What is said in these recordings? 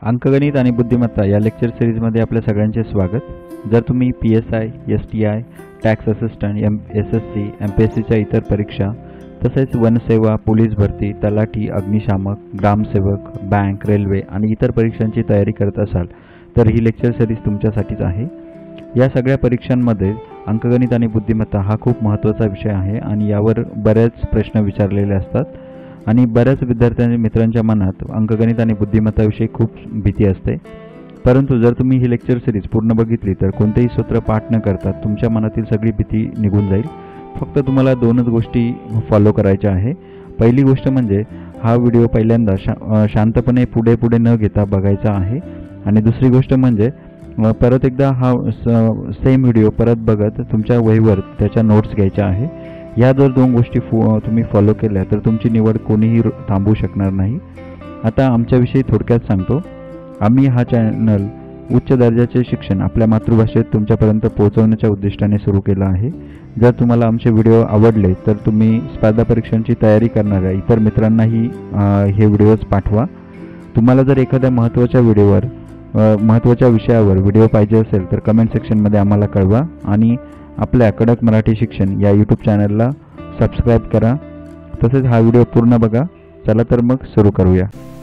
अंकगणित आणि बुद्धिमत्ता या लेक्चर सिरीजमध्ये आपल्या सगळ्यांचे स्वागत। जर तुम्ही PSI, STI, tax assistant, SSC, MPSCच्या इतर परीक्षा तसेच वनसेवा, पोलीस भरती, तलाठी, अग्निशामक, ग्रामसेवक, बँक, रेल्वे आणि इतर परीक्षांची तयारी करत असाल तर ही लेक्चर सिरीज तुमच्यासाठीच आहे। या सगळ्या परीक्षांमध्ये अंकगणित आणि बुद्धिमत्ता हा खूप महत्त्वाचा विषय आहे आणि यावर बरेच प्रश्न विचारलेले असतात आणि बऱ्याच विद्यार्थ्यांच्या मित्रांच्या मनात अंकगणित आणि बुद्धिमत्ताविषयी खूप भीती असते। परंतु जर तुम्ही ही लेक्चर सिरीज पूर्ण बघितली तर कोणतेही सूत्र पाठ न करता तुमच्या मनातील सगळी भीती निघून जाईल। फक्त तुम्हाला दोनच गोष्टी फॉलो करायच्या आहे। पहिली गोष्ट म्हणजे हा व्हिडिओ पहिल्यांदा शांतपणे पुढे न घेता बघायचा आहे आणि दुसरी गोष्ट म्हणजे परत एकदा हा सेम व्हिडिओ परत बघत तुमच्या वहीवर त्याच्या नोट्स घ्यायच्या आहे। या जर दोन गोष्टी तुम्ही फॉलो केल्या तर तुमची निवड कोणीही थांबवू शकणार नाही। आता आमच्याविषयी थोडक्यात सांगतो। आम्ही हा चॅनल उच्च दर्जाचे शिक्षण आपल्या मातृभाषेत तुमच्यापर्यंत पोहोचवण्याच्या उद्दिष्टाने सुरू केला आहे। जर तुम्हाला आमचे व्हिडिओ आवडले तर तुम्ही स्पर्धा परीक्षांची तयारी करणाऱ्या इतर मित्रांनाही हे व्हिडिओज पाठवा। तुम्हाला जर एखाद्या महत्त्वाच्या विषयावर व्हिडिओ पाहिजे असेल तर कमेंट सेक्शनमध्ये आम्हाला कळवा आणि आपल्या कडक मराठी शिक्षण या यूट्यूब चॅनलला सबस्क्राईब करा। तसेच हा व्हिडिओ पूर्ण बघा। चला तर मग सुरू करूया।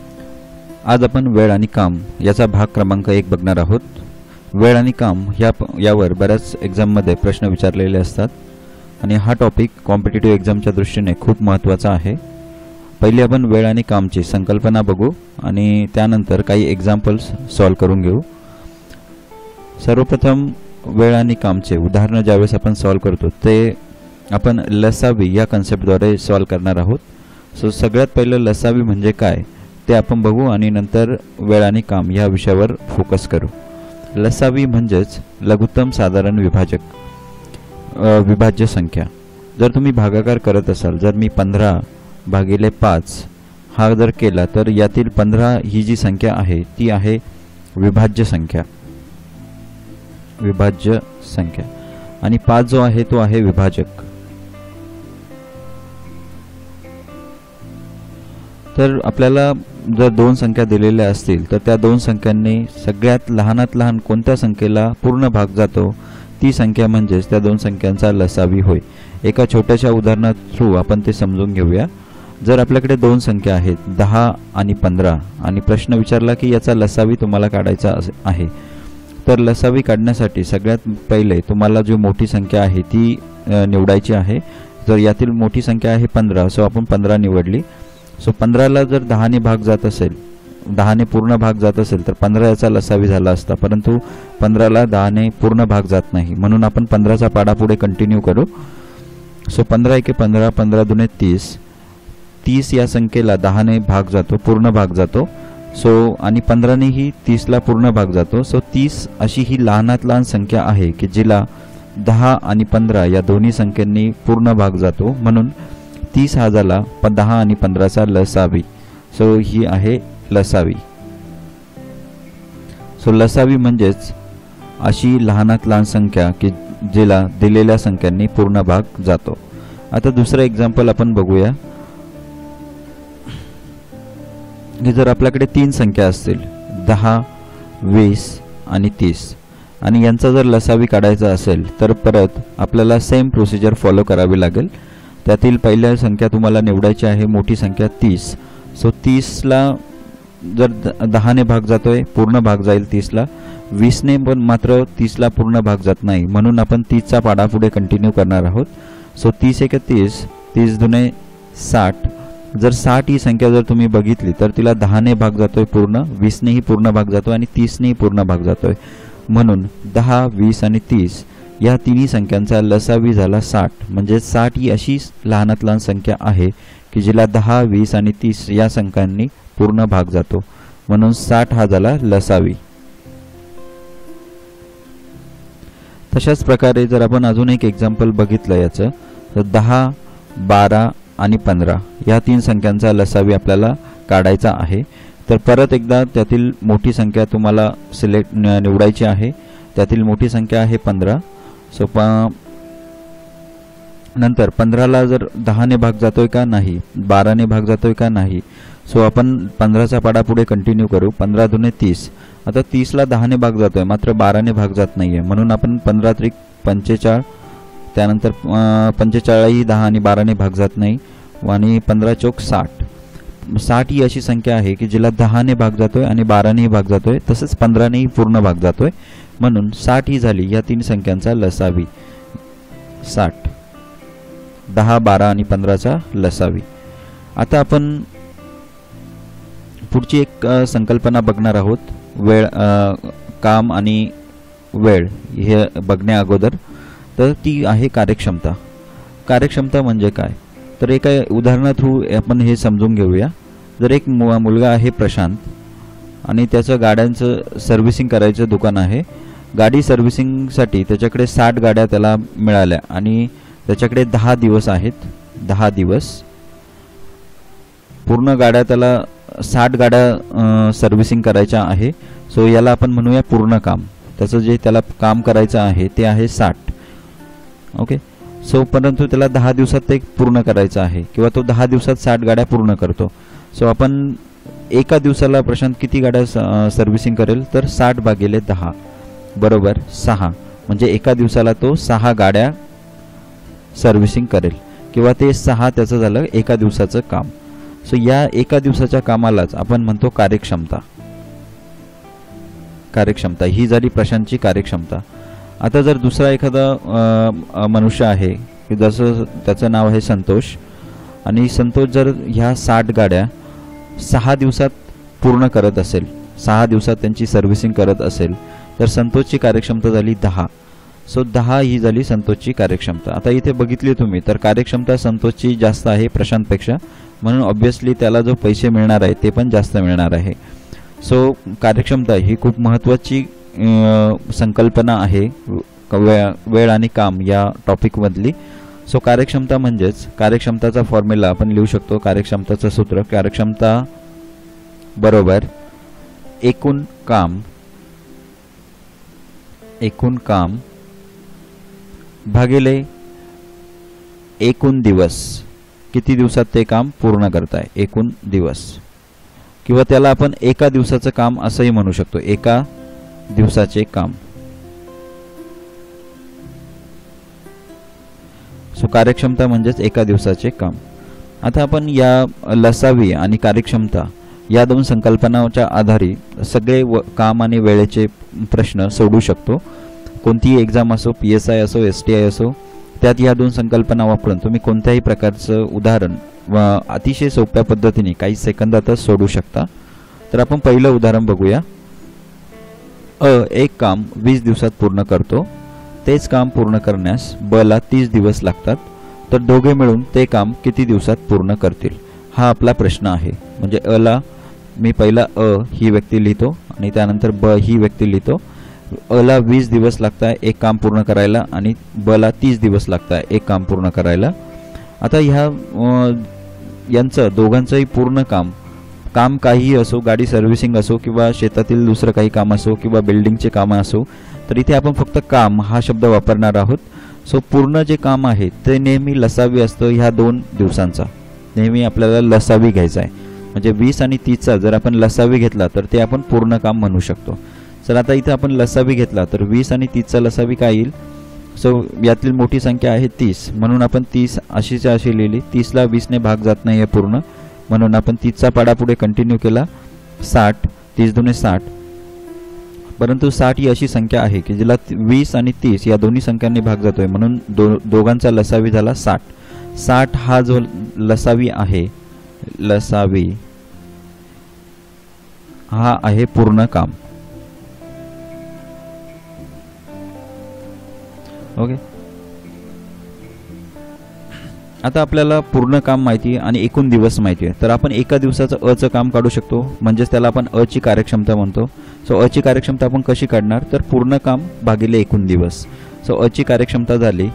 आज आपण वेळ आणि काम याचा भाग क्रमांक 1 बघणार आहोत। वेळ आणि काम यावर बऱ्याच एक्झाममध्ये प्रश्न विचारलेले असतात आणि हा टॉपिक कॉम्पिटिटिव्ह एक्झामच्या दृष्टीने खूप महत्त्वाचा आहे। पहिले आपण वेळ आणि कामची संकल्पना बघू आणि त्यानंतर काही एक्झाम्पल्स सॉल्व करून घेऊ। सर्वप्रथम वेळ आणि कामचे उदाहरण ज्यावेळेस आपण सॉल्व करतो ते आपण लसावी या कन्सेप्टद्वारे सॉल्व करणार आहोत। सो सगळ्यात पहिलं लसावी म्हणजे काय ते आपण बघू आणि नंतर वेळ आणि काम या विषयावर फोकस करू। लसावी म्हणजेच लघुत्तम साधारण विभाज्य संख्या। जर तुम्ही भागाकार करत असाल, जर मी 15/5 हा जर केला तर यातील 15 ही जी संख्या आहे ती आहे विभाज्य संख्या आणि 5 जो आहे तो आहे विभाजक। तर आपल्याला जर दोन संख्या दिलेल्या असतील तर त्या दोन संख्यांनी सगळ्यात लहानात लहान कोणत्या संख्येला पूर्ण भाग जातो ती संख्या म्हणजेच त्या दोन संख्यांचा लसावी होय। एका छोट्याशा उदाहरणात थ्रू आपण ते समजून घेऊया। जर आपल्याकडे दोन संख्या आहेत 10 आणि 15 आणि प्रश्न विचारला की याचा लसावी तुम्हाला काढायचा आहे, तर लसावी काढण्यासाठी सगळ्यात पहिले तुम्हाला जो मोठी संख्या आहे ती निवडायची आहे। जर यातील मोठी संख्या आहे 15 सो आपण 15 निवडली। सो 15ला जर 10ने भाग जात असेल, 10ने पूर्ण भाग जात असेल तर 15 याचा लसावी झाला असता, परंतु 15ला 10ने पूर्ण भाग जात नाही म्हणून आपण 15चा पाडा पुढे कंटिन्यू करू। सो 15 × 15 15 × 30 30 या संख्येला 10ने भाग जातो, पूर्ण भाग जातो। सो आणि 15ने ही 30ला पूर्ण भाग जातो। सो 30 अशी ही लहानात लहान संख्या आहे की जिला 10 आणि 15 या दोन्ही संख्यांनी पूर्ण भाग जातो, म्हणून 30 हा झाला 10 आणि 15चा लसावी। सो ही आहे लसावी। सो लसावी म्हणजेच अशी लहानात लहान संख्या की जिला दिलेल्या संख्यांनी पूर्ण भाग जातो। आता दुसरं एक्झाम्पल आपण बघूया की जर आपल्याकडे 3 संख्या असतील 10, 20 आणि 30 आणि यांचा जर लसावी काढायचा असेल तर परत आपल्याला सेम प्रोसिजर फॉलो करावी लागेल। त्यातील पहिल्या संख्या तुम्हाला निवडायची आहे मोठी संख्या 30। सो 30ला जर 10ने भाग जातोय, पूर्ण भाग जाईल 30ला। 20ने पण मात्र 30ला पूर्ण भाग जात नाही म्हणून आपण 30चा पाडा पुढे कंटिन्यू करणार आहोत। सो 30 × 30 30 × 60। जर 60 ही संख्या जर तुम्ही बघितली तर तिला 10ने भाग जातोय पूर्ण, 20नेही पूर्ण भाग जातोय आणि 30नेही पूर्ण भाग जातोय, म्हणून 10, 20 आणि 30 या तिन्ही संख्यांचा लसावी झाला 60। म्हणजे 60 ही अशी लहानात लहान संख्या आहे की जिला 10, 20 आणि 30 या संख्यांनी पूर्ण भाग जातो, म्हणून 60 हा झाला लसावी। तशाच प्रकारे जर आपण अजून एक एक्झाम्पल बघितलं याचं तर 10, 12 आणि 15 या 3 संख्यांचा लसावी आपल्याला काढायचा आहे। तर परत एकदा त्यातील मोठी संख्या तुम्हाला निवडायची आहे। त्यातील मोठी संख्या आहे 15। सो नंतर 15ला जर 10ने भाग जातोय का नाही, 12ने भाग जातोय का नाही, सो आपण 15चा पाडा पुढे कंटिन्यू करू. 15 दुने 30. आता 30ला 10ने भाग जातोय, मात्र 12ने भाग जात नाहीये, म्हणून आपण 15 त्रिक 45, त्यानंतर 45 ही 10 आणि 12ने भाग जात नाही, आणि 15 चौक 60. 60 ही अशी संख्या आहे की जिला 10ने भाग जातोय आणि 12नेही भाग जातोय, तसंच 15नेही पूर्ण भाग जातोय, म्हणून 60 ही झाली या तीन संख्यांचा लसावी. 60 10, 12 आणि 15चा लसावी. आता आपण पुढची एक संकल्पना बघणार आहोत. वेळ, काम आणि वेळ हे बघण्या अगोदर, तर ती आहे कार्यक्षमता. कार्यक्षमता म्हणजे काय, तर एका उदाहरणा थ्रू आपण हे समजून घेऊया. जर एक मुलगा आहे प्रशांत आणि त्याचं गाड्यांचं सर्व्हिसिंग करायचं दुकान आहे. गाडी सर्व्हिसिंगसाठी त्याच्याकडे 60 गाड्या त्याला मिळाल्या आणि त्याच्याकडे 10 दिवस आहेत. 10 दिवस पूर्ण गाड्या त्याला 60 गाड्या सर्व्हिसिंग करायच्या आहे. सो याला आपण म्हणूया पूर्ण काम. त्याचं जे त्याला काम करायचं आहे ते आहे 60. ओके. सो परंतु त्याला 10 दिवसात ते पूर्ण करायचं आहे, किंवा तो 10 दिवसात 60 गाड्या पूर्ण करतो. सो आपण एका दिवसाला प्रशांत किती गाड्या सर्व्हिसिंग करेल, तर 60 भागिले 10 बरोबर 6. म्हणजे एका दिवसाला तो 6 गाड्या सर्व्हिसिंग करेल, किंवा ते 6 त्याचं झालं एका दिवसाचं काम. सो या एका दिवसाच्या कामालाच आपण म्हणतो कार्यक्षमता. कार्यक्षमता ही झाली प्रशांतची कार्यक्षमता. आता जर दुसरा एखादा मनुष्य आहे की जसं त्याचं नाव आहे संतोष, आणि संतोष जर ह्या 60 गाड्या 6 दिवसात पूर्ण करत असेल, 6 दिवसात त्यांची सर्व्हिसिंग करत असेल, तर संतोषची कार्यक्षमता झाली 10. सो 10 ही झाली संतोषची कार्यक्षमता. आता इथे बघितली तुम्ही तर कार्यक्षमता संतोषची जास्त आहे प्रशांतपेक्षा, म्हणून ऑब्वियसली त्याला जो पैसे मिळणार आहे ते पण जास्त मिळणार आहे. सो कार्यक्षमता ही खूप महत्त्वाची संकल्पना आहे वेळ आणि काम या टॉपिकमधली. सो कार्यक्षमता म्हणजेच कार्यक्षमताचा फॉर्म्युला आपण लिहू शकतो. कार्यक्षमताचं सूत्र, कार्यक्षमता बरोबर एकूण काम भागिले एकूण दिवस. किती दिवसात ते काम पूर्ण करताय, एकूण दिवस, किंवा त्याला आपण एका दिवसाचं काम असंही म्हणू शकतो. एका दिवसाचे काम. सो कार्यक्षमता म्हणजेच एका दिवसाचे काम. आता आपण या लसावी आणि कार्यक्षमता या दोन संकल्पनांच्या आधारे सगळे काम आणि वेळेचे प्रश्न सोडवू शकतो. कोणतीही एक्झाम असो, PSI असो, STI असो, त्यात या दोन संकल्पना वापरून तुम्ही कोणत्याही प्रकारचं उदाहरण अतिशय सोप्या पद्धतीने काही सेकंदातच सोडवू शकता. तर आपण पहिलं उदाहरण बघूया. एक काम 20 दिवसात पूर्ण करतो. तेच काम पूर्ण करण्यास ब ला 30 दिवस लागतात. तर दोघे मिळून ते काम किती दिवसात पूर्ण करतील, हा आपला प्रश्न आहे. म्हणजे ला मी पहिला ही व्यक्ती लिहितो आणि त्यानंतर ब ही व्यक्ती लिहितो. ला 20 दिवस लागताय एक काम पूर्ण करायला आणि ब ला 30 दिवस लागताय एक काम पूर्ण करायला. आता यांचं दोघांचंही पूर्ण काम काहीही असो, गाडी सर्व्हिसिंग असो किंवा शेतातील दुसरं काही काम असो किंवा बिल्डिंगचे काम असो, तर इथे आपण फक्त काम हा शब्द वापरणार आहोत. सो पूर्ण जे काम आहे ते नेहमी लसावी असतं. ह्या 2 दिवसांचा नेहमी आपल्याला लसावी घ्यायचा आहे. म्हणजे 20 आणि 30चा जर आपण लसावी घेतला तर ते आपण पूर्ण काम म्हणू शकतो. तर आता इथे आपण लसावी घेतला तर 20 आणि 30चा लसावी काय येईल. सो यातील मोठी संख्या आहे 30, म्हणून आपण 30 अशीच्या अशी लिहिली. 30ला 20ने भाग जात नाही आहे पूर्ण, म्हणून आपण 30चा पाडा पुढे कंटिन्यू केला. 60 30 दुने 60. परंतु 60 ही अशी संख्या आहे की जिला 20 आणि 30 या दोन्ही संख्यांनी भाग जातोय, म्हणून दोघांचा लसावी झाला 60. 60 हा जो लसावी आहे, लसावी हा आहे पूर्ण काम. ओके. आता आपल्याला पूर्ण काम माहिती आहे आणि एकूण दिवस माहिती आहे, तर आपण एका दिवसाचं अचं काम काढू शकतो. म्हणजेच त्याला आपण ची कार्यक्षमता म्हणतो. सो ची कार्यक्षमता आपण कशी काढणार, तर पूर्ण काम भागिले एकूण दिवस. सो ची कार्यक्षमता झाली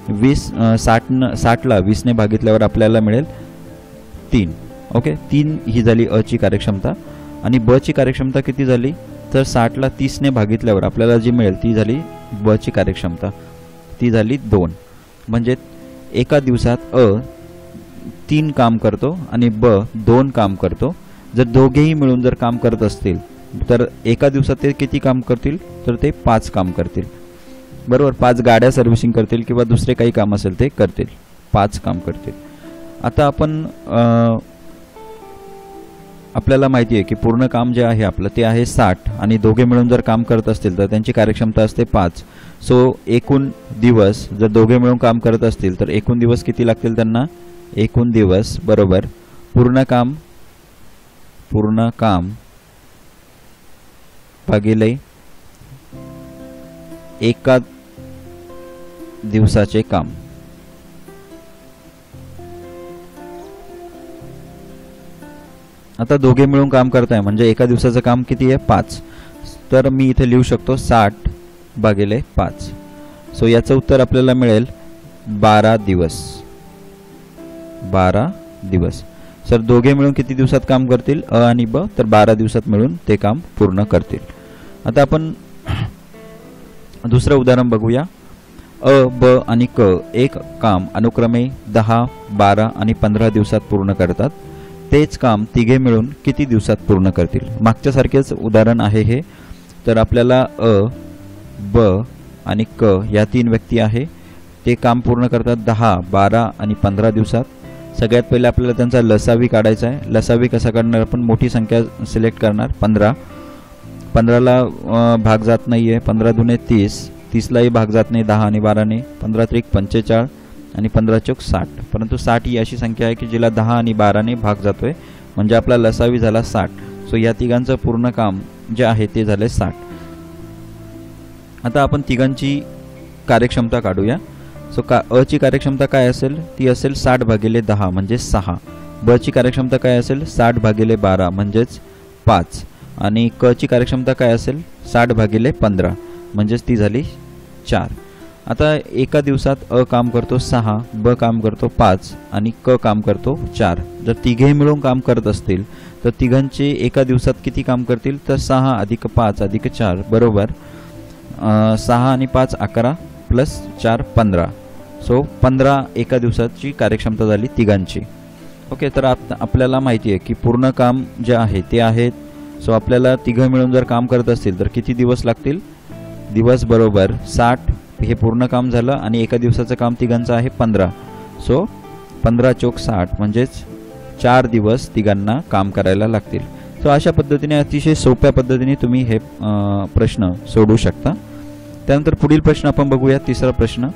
60ला 20ने भागितल्यावर आपल्याला मिळेल 3. ओके. 3 ही झाली ची कार्यक्षमता. आणि ब ची कार्यक्षमता किती झाली, तर 60ला 30ने भागितल्यावर आपल्याला जी मिळेल ती झाली ब ची कार्यक्षमता, ती झाली 2. म्हणजे एका दिवसात 3 काम करतो आणि ब 2 काम करतो. जर दोघेही मिळून जर काम करत असतील तर एका दिवसात ते किती काम करतील, तर ते 5 काम करतील, बरोबर. 5 गाड्या सर्व्हिसिंग करतील किंवा दुसरे काही काम असेल ते करतील, 5 काम करतील. आता आपण आपल्याला माहिती आहे की पूर्ण काम जे आहे आपलं ते आहे 60 आणि दोघे मिळून जर काम करत असतील तर त्यांची कार्यक्षमता असते 5. सो एकूण दिवस जर दोघे मिळून काम करत असतील तर एकूण दिवस किती लागतील त्यांना, एकूण दिवस बरोबर पूर्ण काम भागिले एका दिवसाचे काम. आता दोघे मिळून काम करताय म्हणजे एका दिवसाचं काम किती आहे, 5. तर मी इथे लिहू शकतो 60 भागिले 5. सो याचं उत्तर आपल्याला मिळेल 12 दिवस. 12 दिवस. सर दोघे मिळून किती दिवसात काम करतील, अ आणि ब, तर 12 दिवसात मिळून ते काम पूर्ण करतील. आता आपण दुसरं उदाहरण बघूया. अ, ब आणि क एक काम अनुक्रमे 10, 12 आणि 15 दिवसात पूर्ण करतात. तेच काम तिघे मिळून किती दिवसात पूर्ण करतील. मागच्या सारखेच उदाहरण आहे हे. तर आपल्याला अ, ब आणि क या 3 व्यक्ती आहे, ते काम पूर्ण करतात 10, 12 आणि 15 दिवसात. सगळ्यात पहिले आपल्याला त्यांचा लसावी काढायचा आहे. लसावी कसा काढणार, आपण मोठी संख्या सिलेक्ट करणार 15. 15ला भाग जात नाही आहे, 15 दुने 30, 30लाही भाग जात नाही 10 आणि 12ने, 15 त्रिक 45 आणि 15 चौक 60. परंतु 60 ही अशी संख्या आहे की जिला 10 आणि 12ने भाग जातोय, म्हणजे आपला लसावी झाला 60. सो या तिघांचं पूर्ण काम जे आहे ते झाले 60. आता आपण तिघांची कार्यक्षमता काढूया. सो अ ची कार्यक्षमता काय असेल, ती असेल 60 भागिले 10 म्हणजे 6. ब ची कार्यक्षमता काय असेल 60 भागिले 12 म्हणजेच 5. आणि क ची कार्यक्षमता काय असेल 60 भागिले 15 म्हणजेच ती झाली 4. आता एका दिवसात अ काम करतो 6, ब काम करतो 5 आणि क काम करतो 4. जर तिघे मिळून काम करत असतील तर तिघांचे एका दिवसात किती काम करतील, तर 6 अधिक 5 अधिक 4 बरोबर 6 आणि 5 11 प्लस 4 15. सो 15 एका दिवसाची कार्यक्षमता झाली तिघांची. ओके. तर आपल्याला माहिती आहे की पूर्ण काम जे आहे ते आहे. सो आपल्याला तिघं मिळून जर काम करत असतील तर किती दिवस लागतील, दिवस बरोबर 60 हे पूर्ण काम झालं आणि एका दिवसाचं काम तिघांचं आहे 15. सो 15 चौक 60 म्हणजेच 4 दिवस तिघांना काम करायला लागतील. सो अशा पद्धतीने अतिशय सोप्या पद्धतीने तुम्ही हे प्रश्न सोडवू शकता. त्यानंतर पुढील प्रश्न आपण बघूया. तिसरा प्रश्न.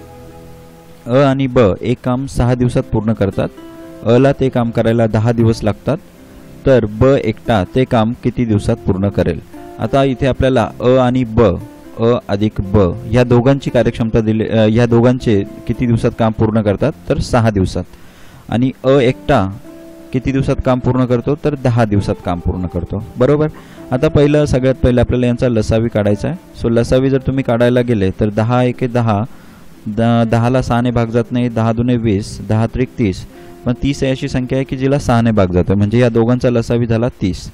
अ आणि ब एक काम 6 दिवसात पूर्ण करतात. अ ला ते काम करायला 10 दिवस लागतात. तर ब एकटा ते काम किती दिवसात पूर्ण करेल. आता इथे आपल्याला अ आणि ब, अ अधिक ब ह्या दोघांची कार्यक्षमता दिली, ह्या दोघांचे किती दिवसात काम पूर्ण करतात, तर 6 दिवसात. आणि अ एकटा किती दिवसात काम पूर्ण करतो, तर 10 दिवसात काम पूर्ण करतो बरोबर. आता सगळ्यात पहिलं आपल्याला यांचा लसावी काढायचा आहे. सो लसावी जर तुम्ही काढायला गेले तर 10 एके 10, 10ला 6ने भाग जात नाही, 10 दुने 20, 10 त्रिक 30. पण 30 अशी संख्या आहे की जिला 6ने भाग जातो, म्हणजे या दोघांचा लसावी झाला 30.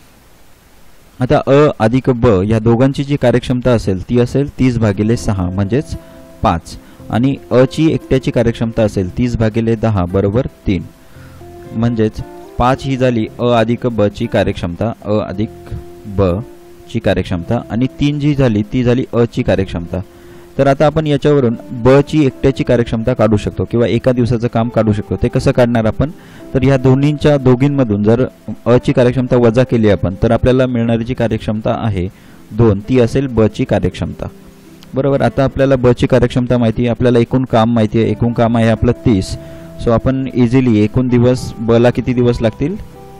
आता अ अधिक ब या दोघांची जी कार्यक्षमता असेल ती असेल 30 भागिले 6 म्हणजेच 5. आणि अ ची एकट्याची कार्यक्षमता असेल 30 भागिले 10 बरोबर 3. म्हणजेच 5 ही झाली अ अधिक ब ची कार्यक्षमता, अ अधिक ब ची कार्यक्षमता. आणि 3 जी झाली ती झाली अ ची कार्यक्षमता. तर आता आपण याच्यावरून ब ची एकट्याची कार्यक्षमता काढू शकतो किंवा एका दिवसाचं काम काढू शकतो. ते कसं काढणार आपण, तर ह्या दोघींमधून जर अ ची कार्यक्षमता वजा केली आपण तर आपल्याला मिळणारी जी कार्यक्षमता आहे 2 ती असेल ब ची कार्यक्षमता बरोबर. आता आपल्याला ब ची कार्यक्षमता माहिती आहे, आपल्याला एकूण काम माहिती आहे. एकूण काम आहे आपलं 30. सो आपण इझिली एकूण दिवस ब ला किती दिवस लागतील,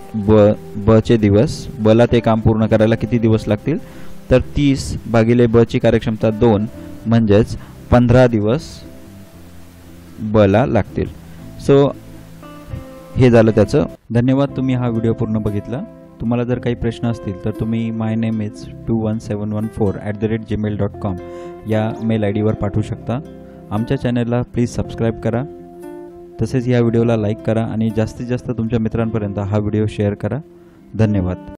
ब चे दिवस, ब ला ते काम पूर्ण करायला किती दिवस लागतील, तर 30 भागिले ब ची कार्यक्षमता 2 म्हणजेच 15 दिवस ब ला लागतील. सो हे झालं त्याचं. धन्यवाद, तुम्ही हा व्हिडिओ पूर्ण बघितला. तुम्हाला जर काही प्रश्न असतील तर तुम्ही mynameis21714@gmail.com या मेल आय डीवर पाठवू शकता. आमच्या चॅनलला प्लीज सबस्क्राईब करा. तसेच या व्हिडिओला लाईक करा आणि जास्तीत जास्त तुमच्या मित्रांपर्यंत हा व्हिडिओ शेअर करा. धन्यवाद.